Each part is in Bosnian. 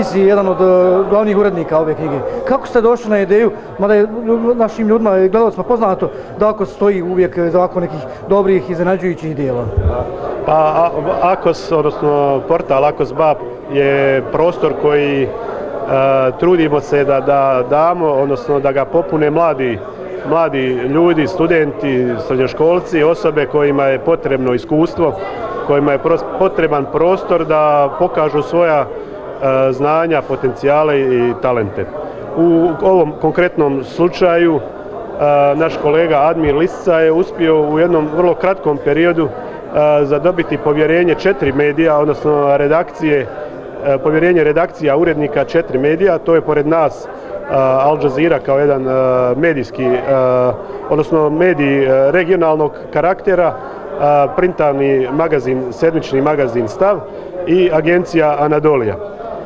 ti si jedan od glavnih urednika ove knjige. Kako ste došli na ideju, mada je našim ljudima i gledalcima poznato da AKOS stoji uvijek za ovako nekih dobrih, iznenađujućih dijela? Pa AKOS, odnosno portal AKOS.ba je prostor koji trudimo se da damo, odnosno da ga popune mladi ljudi, studenti, srednjoškolci, osobe kojima je potrebno iskustvo, kojima je potreban prostor da pokažu svoja znanja, potencijale i talente. U ovom konkretnom slučaju naš kolega Admir Lisica je uspio u jednom vrlo kratkom periodu zadobiti povjerenje 4 medija, odnosno povjerenje redakcija urednika 4 medija. To je pored nas Al Jazeera kao jedan medijski, odnosno medij regionalnog karaktera, printarni magazin, sedmični magazin Stav i agencija Anadolija.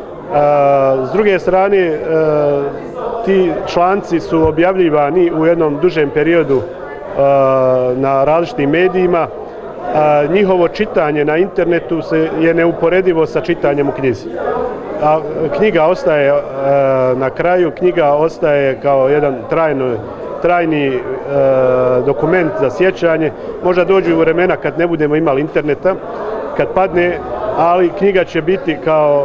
S druge strane, ti članci su objavljivani u jednom dužem periodu na različitim medijima. Njihovo čitanje na internetu je neuporedivo sa čitanjem u knjizi. Knjiga ostaje na kraju, knjiga ostaje kao jedan trajni dokument za sjećanje. Možda dođu u vremena kad ne budemo imali interneta, kad padne, ali knjiga će biti kao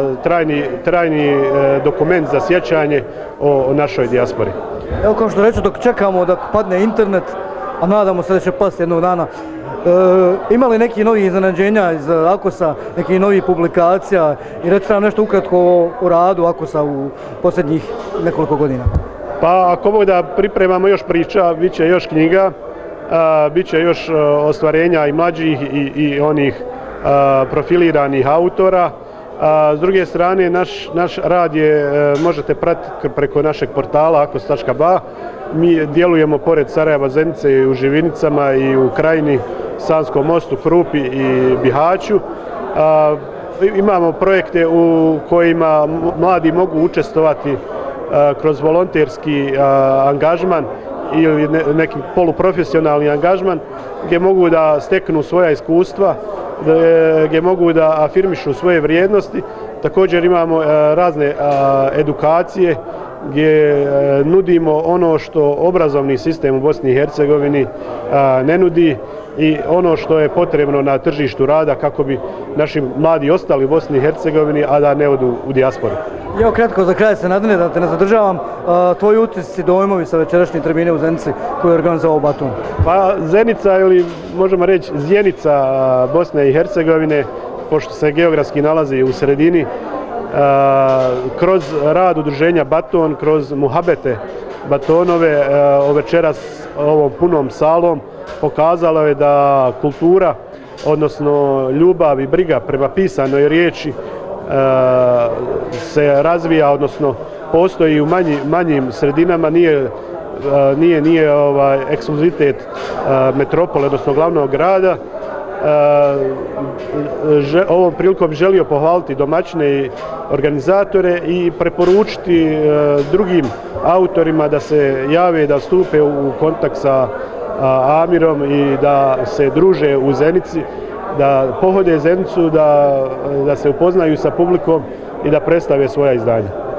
trajni dokument za sjećanje o našoj dijaspori. Evo, kao što reću, dok čekamo da padne internet, a nadamo se da će pasti jednog dana, ima li neki novi iznenađenja iz AKOS-a, neki novi publikacija i recite nam nešto ukratko o radu AKOS-a u posljednjih nekoliko godina? Pa ako mogu da pripremamo još priča, bit će još knjiga, bit će još ostvarenja i mlađih i onih profiliranih autora. S druge strane, naš rad možete pratiti preko našeg portala akos.ba. Mi djelujemo pored Sarajeva, Zenice i u Živinicama i u Krajini, Sanskom Mostu, Krupi i Bihaću. Imamo projekte u kojima mladi mogu učestvovati kroz volonterski angažman ili neki poluprofesionalni angažman gdje mogu da steknu svoja iskustva, gdje mogu da afirmišu svoje vrijednosti. Također imamo razne edukacije gdje nudimo ono što obrazovni sistem u Bosni i Hercegovini ne nudi i ono što je potrebno na tržištu rada kako bi naši mladi ostali u Bosni i Hercegovini, a da ne odu u dijasporu. Evo kratko za kraj se nadane da te ne zadržavam, tvoji utisci, dojmovi sa večerašnje tribine u Zenici koju je organizovao Batun. Pa Zenica ili možemo reći Zjenica Bosne i Hercegovine, pošto se geografski nalazi u sredini, kroz rad udruženja Baton, kroz muhabete Batonove, večeras ovom punom salom pokazalo je da kultura, odnosno ljubav i briga prema pisanoj riječi se razvija, odnosno postoji u manjim sredinama, nije ekskluzivitet metropole, odnosno glavnog grada. Ovom prilikom želio pohvaliti domaćine i organizatore i preporučiti drugim autorima da se jave, da stupe u kontakt sa Amirom i da se druže u Zenici, da pohode Zenicu, da se upoznaju sa publikom i da predstave svoja izdanja.